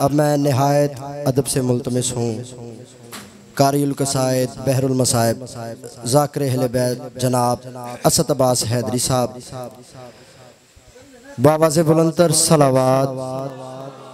अब मैं नहायत अदब से मुल्तमिस हूँ कारियुल कसायद बहरुल मसायब ज़ाकिर अहले बैत जनाब असद अब्बास हैदरी साहब बावाज़े बुलंदतर सलावात।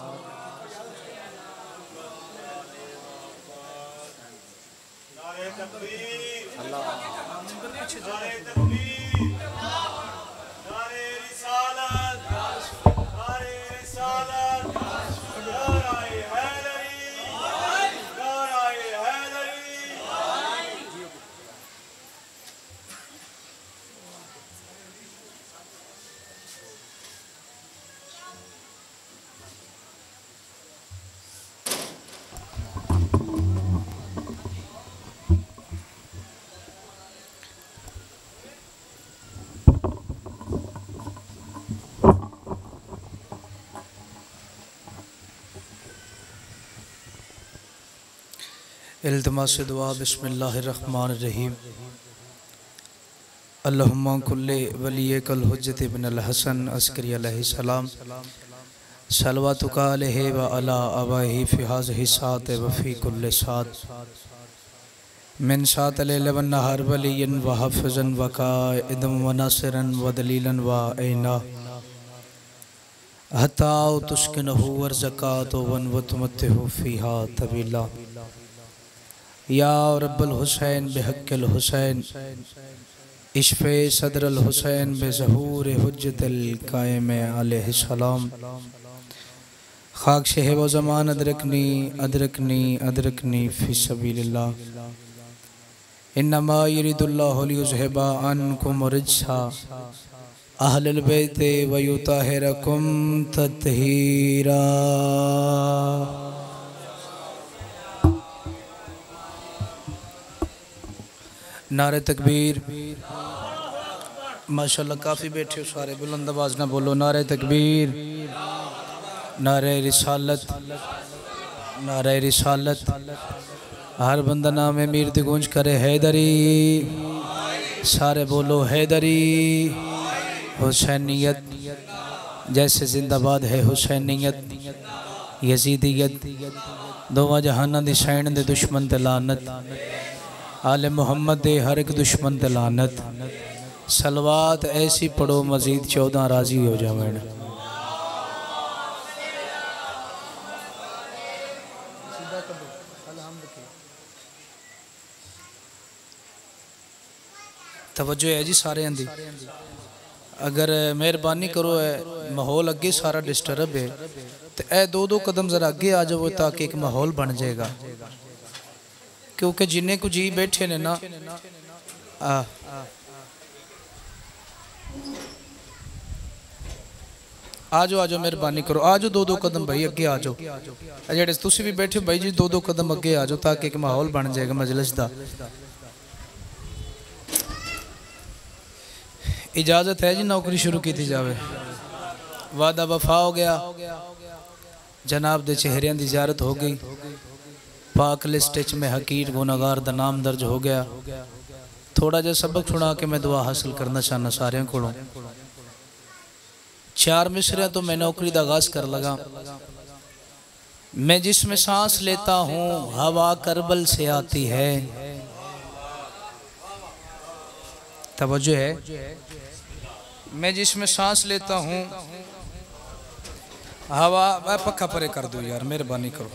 इल्तिमास दुआ बिस्मिल्लाहिर्रहमानिर्रहीम। अल्लाहुम्मा कुल्ले वलियकल हुज्जत इब्न अल हसन अस्करी अलैहिस्सलाम सलवातुका अलैहि व अला अबाही फी हाज़िहि सात व फी कुल्li सात मिन सात लैल व नहार वलियन व हाफ़िज़न व काइदन व नासिरन व दलीलन व ऐना हत्ता तुस्किनहु वर्ज़कातु व तुमत्तिहु फ़ीहा तवीला। या रब्बल हुसैन बिहक़्क़िल हुसैन इश्फ़े सदरल हुसैन बेज़हूर हुज्जतिल कायम अलैहिस्सलाम खाक शह व ज़मान अदरकनी अदरकनी अदरकनी फ़ी सबीलिल्लाह। इन्नमा युरिदुल्लाहु लियुज़हिबा अन्कुम रिज्सा अहलल बैति व युताहिरकुम तत्हीरा। नारे तकबीर। माशाअल्लाह काफ़ी बैठे हो सारे, बुलंद आवाज़ ना बोलो। नारे तकबीर, नारे रिसालत, नारे रिसालत। हर बंदा नाम अमीर दी गूंज करे हैदरी। सारे बोलो हैदरी। हुसैनियत जैसे जिंदाबाद है हुसैनियत, यजीदियत दोवां जहाना दी सैन दे दुश्मन ते लानत, आले मोहम्मद दे हर एक दुश्मन ते लानत। सलवात ऐसी पढ़ो मजीद 14 राजी हो जावें। तवज्जो है जी सारे आंदी। अगर मेहरबानी करो है माहौल अगे सारा डिस्टर्ब है तो ए दो कदम जरा अगे आ जाओ ताकि एक माहौल बन जाएगा, क्योंकि जिन्ने को जी बैठे ने ना आ जाओ मेहरबानी करो, आ जाओ दो कदम भाई अगे आ जाओ। जेड़े तुसी भी बैठे भाई जी दो कदम अगे आ जाओ ताकि एक माहौल बन जाएगा मजलिस दा। इजाजत है जी नौकरी शुरू की जावे। वादा वफा हो गया, जनाब दे चेहरियां दी ज़ियारत हो गई, पाक लिस्ट में हकीर गुनाहगार दा नाम दर्ज हो गया। थोड़ा जा सबक सुना के मैं दुआ हासिल करना चाहना सारे को। 4 मिसरियां तो मैं नौकरी दा आगाज कर लगा। मैं जिसमें सांस लेता हूँ हवा करबल से आती है। तवज्जो है। मैं जिसमें सांस लेता हूँ हवा, पक्का परे कर दो यार मेहरबानी करो।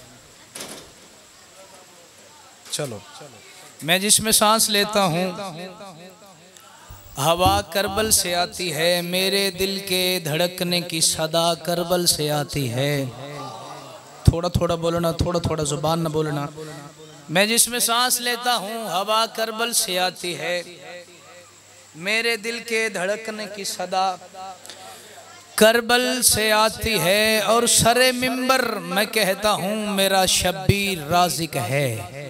चलो, मैं जिसमें सांस लेता हूँ हवा करबल से आती है, मेरे दिल के धड़कने की सदा करबल से आती है। थोड़ा थोड़ा बोलना, थोड़ा थोड़ा जुबान न बोलना। मैं जिसमें सांस लेता हूँ हवा करबल से आती है, मेरे दिल के धड़कने की सदा करबल से आती है। और सरे मिंबर मैं कहता हूँ मेरा शब्बीर राज़िक है।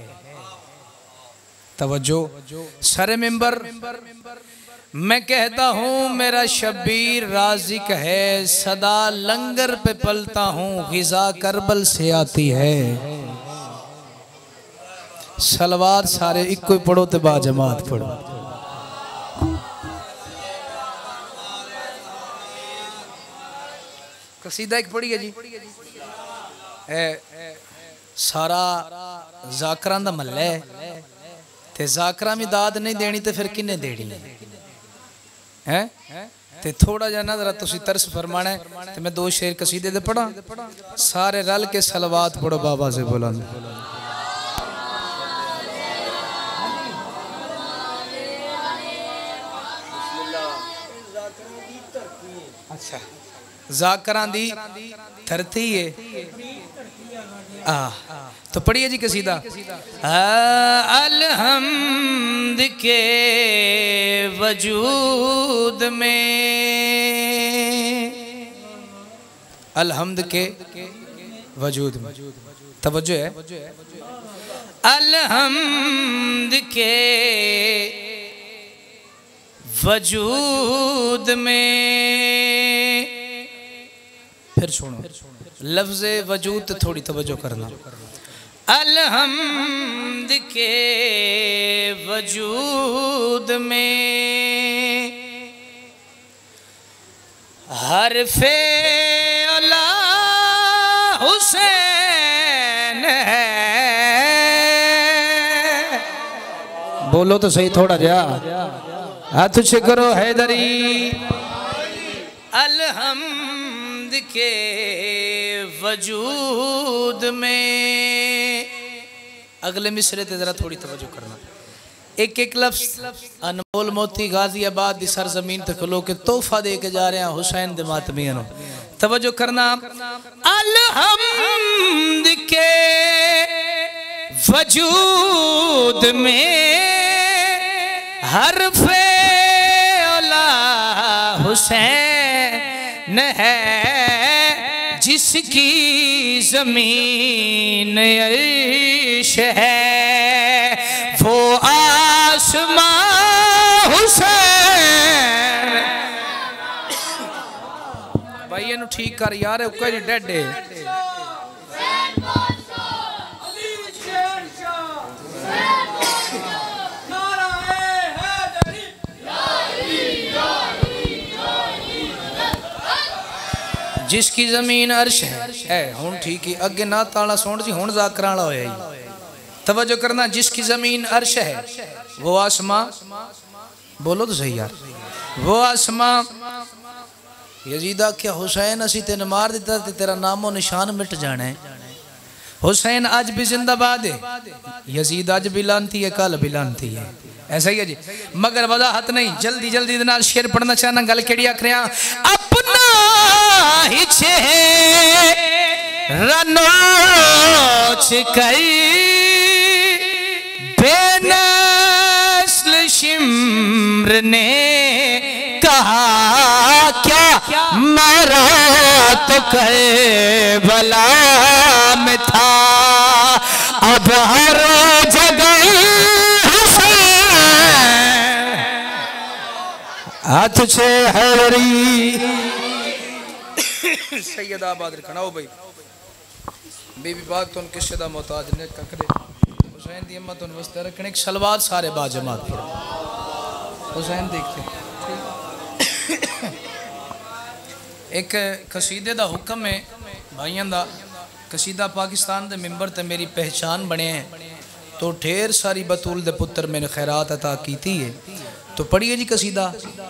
तवज्जो, सरे मिंबर मैं कहता हूँ मेरा शब्बीर राज़िक है। सदा लंगर पे पलता हूँ ग़िज़ा करबल से आती है। सलवात सारे इको पढ़ो ते बा जमात पढ़ो। कसीदा एक पढ़िए जी। सारा जाकरां दा महल्ला है ते जाकरां भी दाद नहीं देनी ते फिर किन्ने देनी है ते थोड़ा जा ना जरा तुसी तरस फरमाना है ते मैं दो शेर कसीदे दे पढ़ा सारे रल के सलवात पढ़ो बाबा से बुलंद। अच्छा जाकरां दी धरती है तो पढ़िए जी कसीदा। अलहम्द के वजूद में, अलहम्द के वजूद में तवज्जो है। अलहम्द के वजूद में, फिर सुनो लफ्ज़ वजूद थोड़ी तवज्जो करना। अलहम्द के वजूद में हरफे अला हुसैन है। बोलो तो सही थोड़ा जा, हाथ ऊंचे करो हैदरी। अलहम्द के वजूद में, अगले मिसरे ते जरा थोड़ी तवज्जो करना। एक एक लफ्ज़ अनमोल मोती गाजियाबाद दी सरजमीन ते खलो के तोहफा दे के जा रहे हैं हुसैन दे मातमियां नु। तवज्जो करना। अलहम्द के वजूद में हरफे अला हुसैन है, जिसकी जमीन अर्श है वो आसमां हुसैन। भाई ये ठीक कर यार, कोई डे जिसकी जमीन अर्श है हुन ठीक है। अगे ना ताला सुन जी हुन जाकरां वाला होया जी। तवज्जो करना। जिसकी जमीन अर्श है वो आसमां, बोलो तो सही यार, वो आसमां। यजीदा क्या हुसैन असी तेन मार दिता ते तेरा नामो निशान मिट जाना है। हुसैन आज भी जिंदाबाद है, यजीद आज भी लानती है, कल भी लानती है। ऐसा ही है जी, मगर वजाहत नहीं। जल्दी जल्दी दे नाल शेर पढ़ना चाहना। गल केड़ी आखरिया अपना ही चेहरा नोच कई बेनस्ल शिम्र ने कहा क्या मरा तो करबला में था, अब हर जगह हाथ से हरी सैयद आबाद रखना हो भाई। बीबी बाग तो उनके शदा मोहताज ने ककरे हुसैन दी अम्मा तो वस्ते रखने। एक सलवात सारे बाजमात पढ़ो हुसैन देखते। एक कसीदे दा हुक्म है भाइयों दा। कसीदा पाकिस्तान दे मिंबर ते मेरी पहचान बने हैं तो ढेर सारी बतूल दे पुत्र मैंने खैरात अता कीती है। तो पढ़िए जी कसीदा।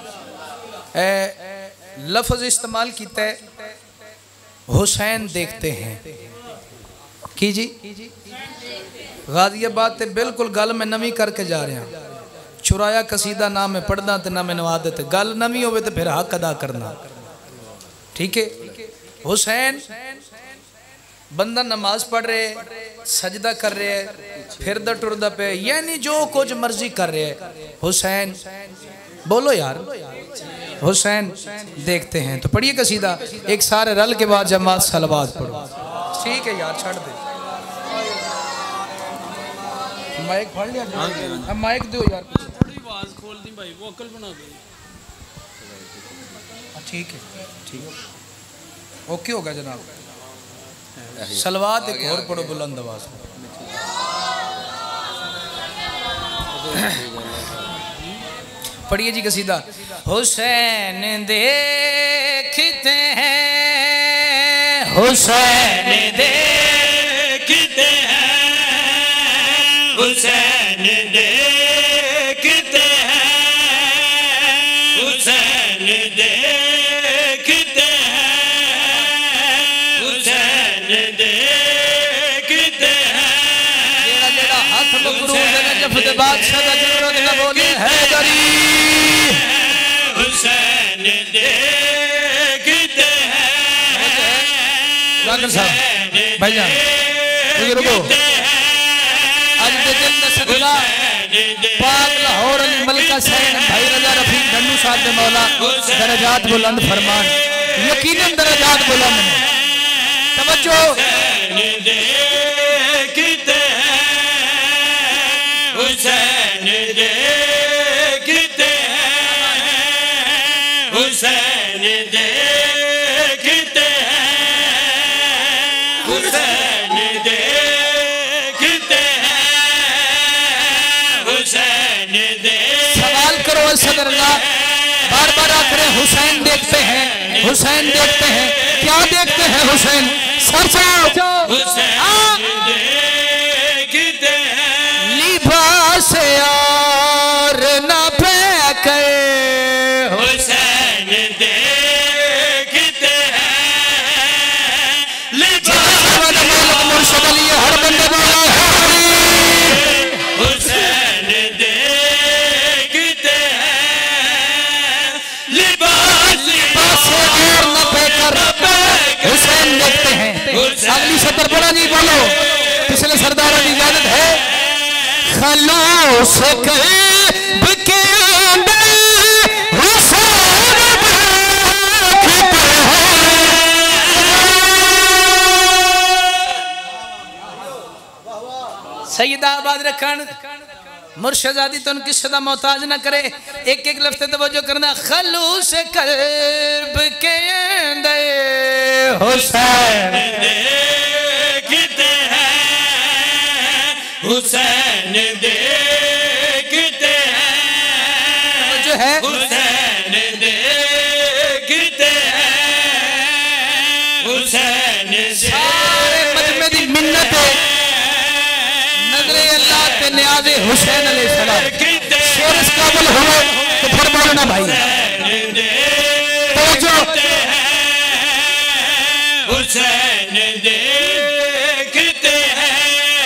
लफ्ज़ इस्तेमाल किया है हुसैन देखते हैं की जी। गाजियाबाद ते बिल्कुल गल मैं नवी करके जा रहा। चुराया कसीदा ना मैं पढ़ना तो ना मैंने आदत। गल नवी होवे तो फिर हक अदा करना, ठीक है। हुसैन बंदा नमाज पढ़ रहे, सजदा कर रहे है, फिरदा टुरदा पे, यानी जो कुछ मर्जी कर रहे है। हुसैन बोलो यार, हुसैन देखते हैं। तो पढ़िए कसीदा एक सारे रल के बाद जमात सलवात पढ़ो, ठीक है यार। छड़ दे माइक फड़ लिया, अब माइक दो यार, थोड़ी आवाज खोल दी भाई, वोकल बना दो। ठीक है, ठीक है, ओके होगा जनाब। सलवात एक और पढ़ो बुलंद आवाज। पढ़िए जी कसीदा। हुसैन देखते हैं, हुसैन हुसैन देखते हैं, हुसैन देखते हैं, हुसैन देखते हैं। जेड़ा हाथ मकरूज है जब दे बादशाह दा जरूरत ना बोले हैदरी। हुसैन देखते हैं, जाकिर साहब भाईजान बुजुर्गो आज के दिन दा सदका पाक लाहौर अली मलका सैन भाई रजा रफीक धन्नू साहब दे मौला दरजात बुलंद फरमान, यकीनन दरजात बुलंद ने। तवज्जो देखते हैं, हुसैन देखते हैं, हुसैन देखते हैं, हुसैन देखते हैं, हुसैन सवाल करो सदरल्लाह, बार बार आख रहे हुसैन देखते हैं, हुसैन देखते हैं, क्या देखते हैं हुसैन? सर हुसैन देखते हैं, लिबास यार न फेंके, हुसैन देखते हैं, लिबास मुर्शद अली हर बंदे बोला हुसैन देखते हैं, लिबास और न फेंकर हुसैन देखते हैं। अगली सतर बोला नहीं बोलो, पिछले सरदारों की इजाजत है। खलूस कल्ब के अंदर हुसैन देखते हैं। सैयदा आबाद रखन मुर्शदादी तो उनकी सदा मोहताज ना करे, एक एक लफ्ज़ तवज्जो करना। खलूस कल्ब के अंदर हुसैन देखते हैं, हुसैन देखते हैं, जो है हुसैन देखते हैं, हुसैन सारे मजमे दी मिन्नत है नजरे अल्लाह ते न्याज़े हुसैन अलैहिस्सलाम। शेर इस काबिल हुए तो फिर बोलो ना भाई। तवज्जो हुसैन देखते हैं,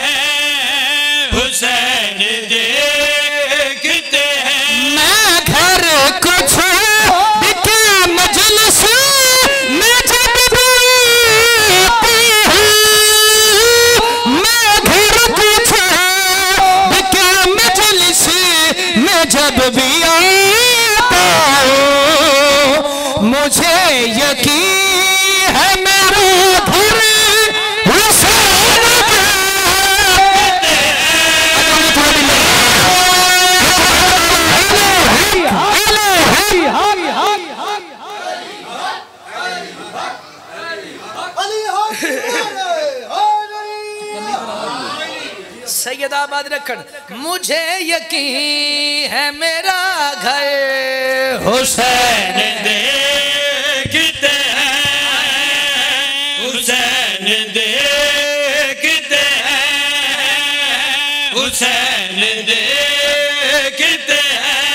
हुसैन देखते हैं, मैं घर कुछ बिके मजलिस में जब भी आती हूँ, मैं घर कुछ बिके मजलिस में जब भी आता हूँ, मुझे यकीन है मेरा घर हुसैन सैयदाबाद रखन। मुझे यकीन है मेरा घर हुसैन देखते हैं, हुसैन देखते हैं, हुसैन देखते हैं,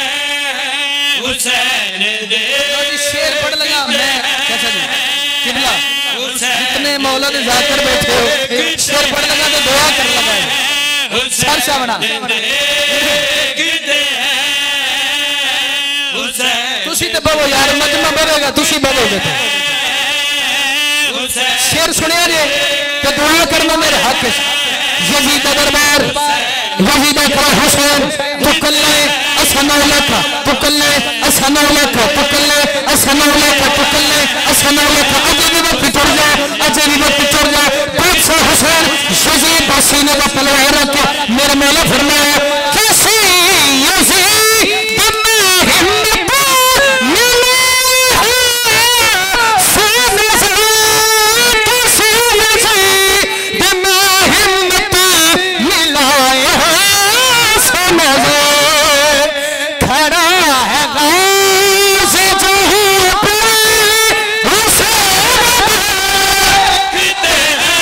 हुसैन शेर पढ़ लगा मैं कैसा जी किबला जितने मौला ने जाकर बैठे हो शेर पढ़ लगा तो दुआ कर लगा सर सावना तुसी ते बवो यार मजमा बवेगा तुसी बवोगे तो शेर सुनिया जे तो दुआ करना मेरे हक यजीद दरबार यजीद का हुसैन तो कल्ले असनौला का तो कल्ले असनौला का तो कल्ले असनौला का तो कल्ले असनौला का अजय भी पिछड़ जा अजय भी पिछड़ जा बादशाह हुसैन यजीद बासीने का तलवार के मेरे मौला फरमाया कैसी यजीद में हिम्मत मिली है सोने से कैसी यजीद में हिम्मत मिलाए है सोने से खड़ा है गाज़ी जहाँ पे हुसैन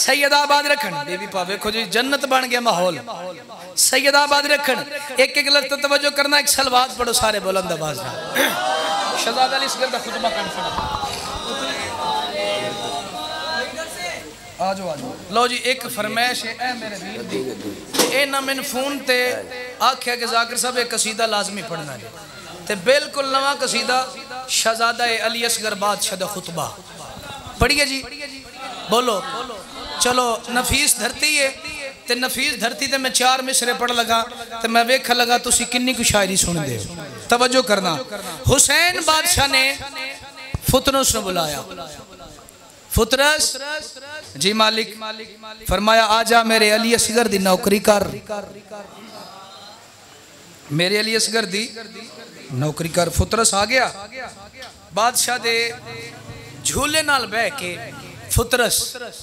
सैयदाबाद रखन बीबी पा देखो जी जन्नत बन गया माहौल सैयदाबाद रखन एक एक लफ्ज़ तवज्जो करना एक सलवात पढ़ो सारे बुलंद आवाज में शहजादा अली असगर दा खुतबा कान पढ़ा आजो आजो लो जी एक फरमाइश है ए मेरे वीर दी ए ना मैंने फोन ते आख्या कि जाकिर साहब एक कसीदा लाजमी पढ़ना है ते बिल्कुल नवा कसीदा शहजादा अली असगर बादशाह दा खुतबा पढ़िए जी बोलो चलो नफीस धरती है ते नफीस धरती ते मैं 4 मिसरे पढ़ लगा ते मैं वेख लगा तुसी किन्नी कुछ शायरी सुन दे तवज्जो करना हुसैन बादशाह ने फुतरस ने बुलाया फुतरस जी मालिक फरमाया आजा मेरे अली असगर दी नौकरी कर मेरे अली असगर दी नौकरी कर फुतरस आ गया बादशाह दे झूले नाल बह के फुतरस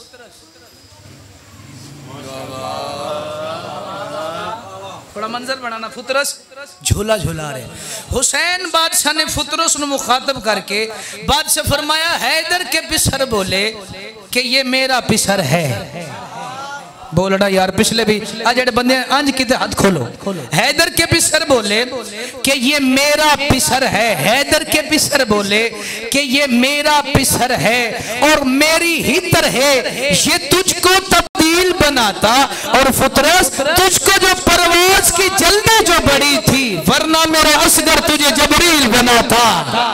थोड़ा मंजर बनाना फुतरस झूला झूला रहे हुसैन बादशाह ने फुतरस को मुखातब करके बादशाह फरमाया हैदर के पिसर बोले कि ये मेरा पिसर है बोलड़ा यार पिछले भी आज जेडे बंदे अंज किते हाथ खोलो हैदर के पिसर बोले कि ये मेरा पिसर है हैदर के पिसर बोले कि ये मेरा पिसर है और मेरी ही तरह ये तुझको तब्दील बनाता और फुतरस तुझको जो परवाज की जल्दी जो बड़ी थी वरना मेरा असगर तुझे जबरील बनाता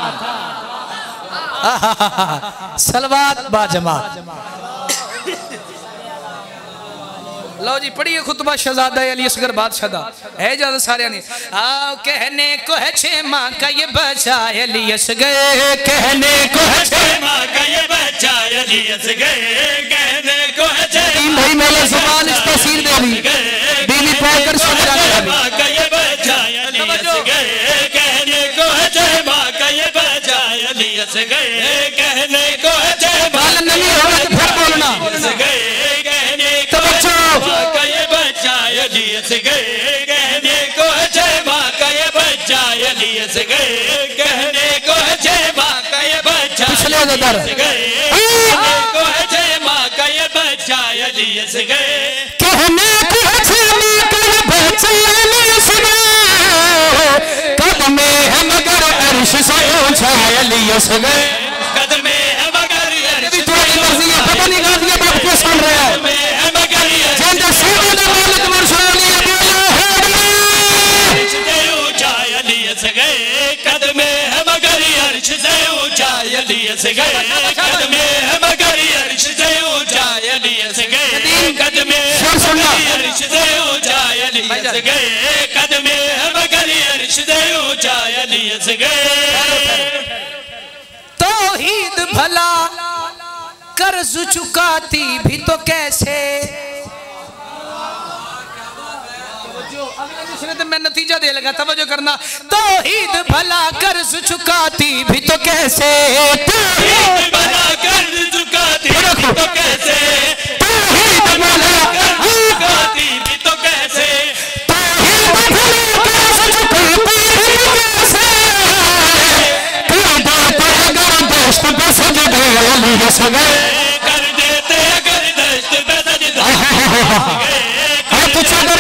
सलवात बाजमात लो जी पढ़िए खुतबा शहजादा अली असगर बादशाह दा है ज्यादा सारे ने आओ कहने को है छे माँ का ये बच्चा अली असगर कहने को है छे माँ का ये बच्चा अली असगर कहने को है छे भाई मेरे सवाल इस तस्वीर दे दी बीवी पाकर सुन रहा माँ का ये बच्चा अली असगर कहने को है छे माँ का ये बच्चा अली असगर कहने को है छे बाल नहीं होगा तो फिर बोलना कहने को माँ का ये बच्चा अली असगर कहने को है माँ का ये बच्चा अली असगर कहने को है माँ का ये बच्चा पिछले उधर कहने को है माँ का ये बच्चा अली असगर कहने को है माँ का ये बच्चा अली असगर कदम है मगर अर्श से ऊंचा अली असगर कदम है मगर अर्श तुम्हारी मर्जी है पता नहीं गादिया बाप को सुन रहा है जिंदा सीधे मालिक मरसूली बोला है ऊंचा अली असगर कदम है मगर अर्श से ऊंचा अली असगर कदम है मगर अर्श से ऊंचा अली असगर कदम है अर्श से ऊंचा अली असगर कदम है मगर अर्श से ऊंचा अली असगर तौहीद भला कर्ज चुकाती भी तो कैसे तो मैं नतीजा दे लगा तवज्जो करना तौहीद भला कर्ज चुकाती भी तो कैसे तौहीद भला कर्ज चुकाती भी तो कैसे तौहीद भला चुकाती भी तो कैसे तौहीद भला कर्ज चुकाती भी तो कैसे पैदा पर अगर दोस्त पे सजदे अली असगर कर देते अगर दस्त पे सजदा तो चादर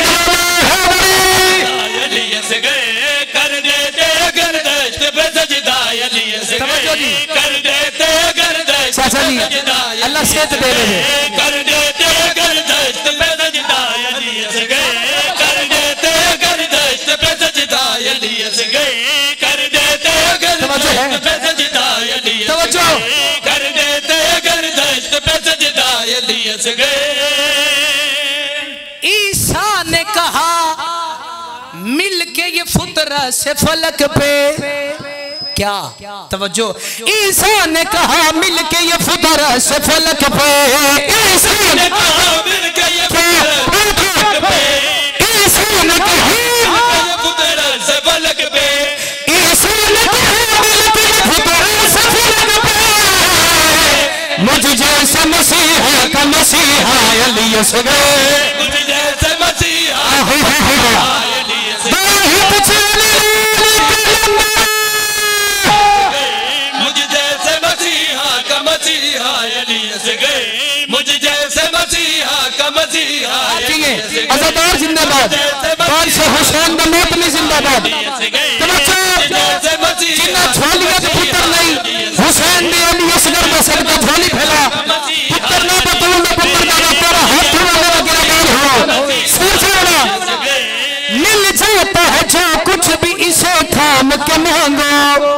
अली असगर कर देते अगर दस्त पे सजदा अली असगर कर देते अगर दस्त पे सजदा अल्लाह सेहत दे दे कर देते अगर दस्त पे सजदा अली असगर कर देते अगर दस्त पे सजदा अली असगर कर देते अगर दस्त पे सजदा अली असगर कर देते अगर दस्त पे सजदा अली असगर ईसा ने कहा मिल के ये फुतरा से फलक पे क्या तवज्जो ईसा ने कहा मिल के ये फुतरा से फलक पे ईसा ने कहा मिल के ये फुतरा पे ईसा ने कहा फुतरा से फलक पे ईसा ने कहा मिल के ये फुतरा से फलक पे मुझ जैसा मसीहा का मसीहा अली असगर मुझ जैसे मसीहा अली असगर मुझ जैसे मसीहा का मसीहा अली असगर मुझ जैसे मसीहा जिंदाबाद बादशाह हुसैन दा मौत नहीं जिंदाबाद जिन्ना झोलिया के पुत्र नहीं हुसैन दे अली असगर में सबका झोली फैला पुत्र ना बतूल ना पुत्र दा तेरा हाथ वाले गिरगार हो सुर सुना मिल जाता है जो कुछ भी इसे थाम के मांगो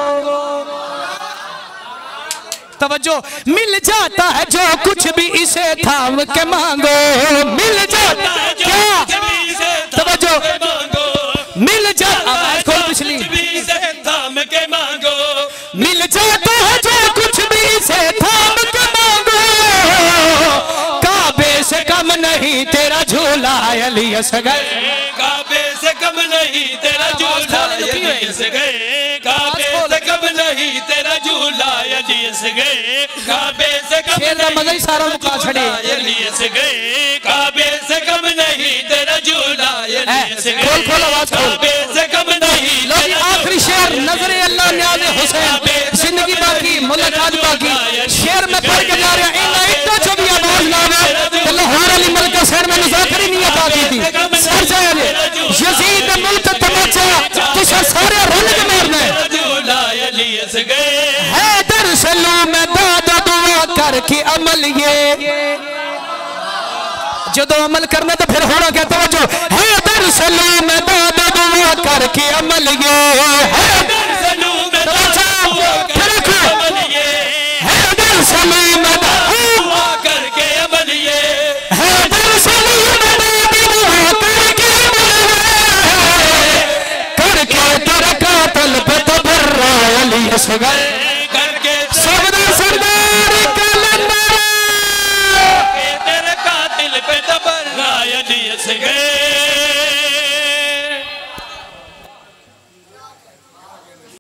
तवज्जो मिल जाता है जो कुछ भी इसे थाम के मांगो मिल जाता है क्या तवज्जो मिल जाता है खोल पिछली थाम के मांगो मिल जाता है जो कुछ भी इसे थाम के मांगो काबे से कम नहीं तेरा झूला अली असगर काबे से कम नहीं तेरा झूला अली असगर काबे से कम नहीं तेरा झूला अली असगर काबे से कम मजा ही सारा मुका छड़े अली असगर काबे से कम नहीं तेरा झूला अली असगर खोल खोल आवाज खोल काबे से कम नहीं लो जी आखिरी शेर नजर अल्लाह न्याज़ हुसैन जिंदगी बाकी मुलाकात बाकी शेर में पढ़ के जा रहा इन्ना इतना जो भी आवाज ना आवे तो लाहौर अली मलिक हुसैन में मुज़ाकरी नहीं आता थी सर जाए यजीद ने मुल्क तमाचा तुझे सारे रुल के मारना है दर सलू में दादा दुआ करके अमल ये जो अमल करना तो फिर होना क्या तवज्जो है दर सलू में दादा दुआ करके अमल ये है दर सलू में दादा दुआ करके अमल ये है दर सलू में दुआ करके अमल ये है दर सलू में दादा दुआ करके अमल ये करके तरका तलब तबर्रा अली असगर